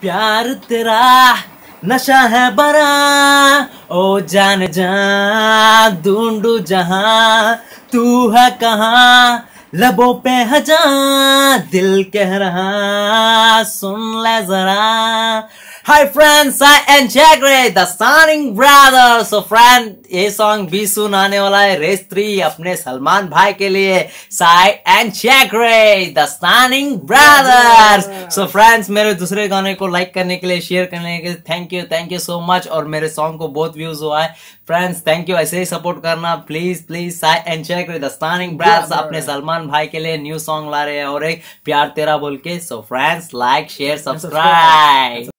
प्यार तेरा नशा है बड़ा, ओ जान जा ढूंढू जहां, तू है कहाँ लबों पे हजा, दिल कह रहा सुन ले जरा। Hi friends, I am Jagre, the Stunning Brothers. So friend, ये सॉन्ग भी सुनाने वाला है रेस 3 अपने सलमान भाई के लिए। Sai and Jagre, the Stunning Brothers. So friends, मेरे दूसरे गाने को लाइक करने के लिए, शेयर करने के लिए थैंक यू सो मच। और मेरे सॉन्ग को बहुत व्यूज हुआ है फ्रेंड्स, थैंक यू। ऐसे ही सपोर्ट करना please please. Sai and Jagre, the Stunning Brothers अपने सलमान भाई के लिए न्यू सॉन्ग ला रहे हैं और एक प्यार तेरा बोल के। So friends, like share subscribe.